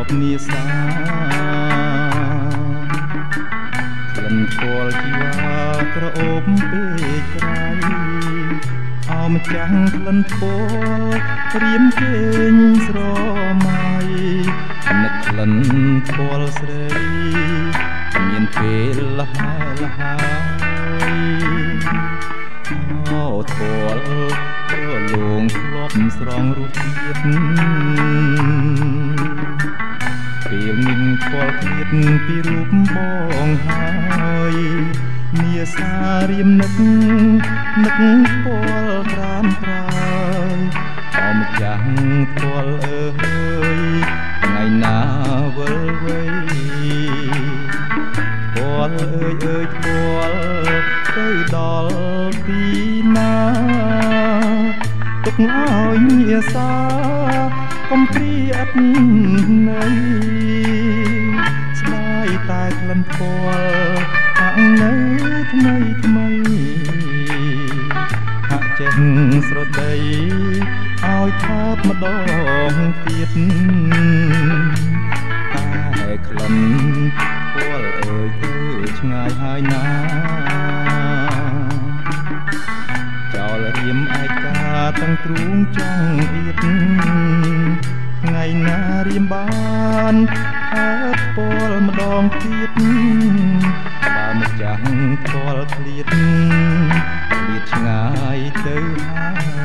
ប់នាសាក្លិនគល់ជីវ៉ាក្រអូបពេកក្រៃអោម្ចាំងក្លិនគល់រៀមគេងស្រមៃនឹកក្លិនគល់ស្រីមានពេលលះហើយអូគល់ក៏លងធ្លាប់ស្រង់រសជាតិពេលនឹងគល់ឃ្លាតពីរូបបងហើយនាសារៀមនឹកពលក្រានត្រើយអោម្ចាស់ពលអើយថ្ងៃណាវិលវ័យពលអើយពលទៅដល់ទីណាទុកឲ្យនាសាកំព្រាអត់ន័យស្ដាយតែក្លិនពលហាក់នៅថ្មីហាក់ចេះស្រដីឲ្យថើបម្ដងទៀតតែក្លិនពលអើយទៅឆ្ងាយហើយណាចោលរៀមឯកាទាំងទ្រូងចង់អៀតថ្ងៃណារៀមបានថើបពលម្ដងទៀតបើម្ចាស់ពលឃ្លាតឆ្ងាយទៅហើយ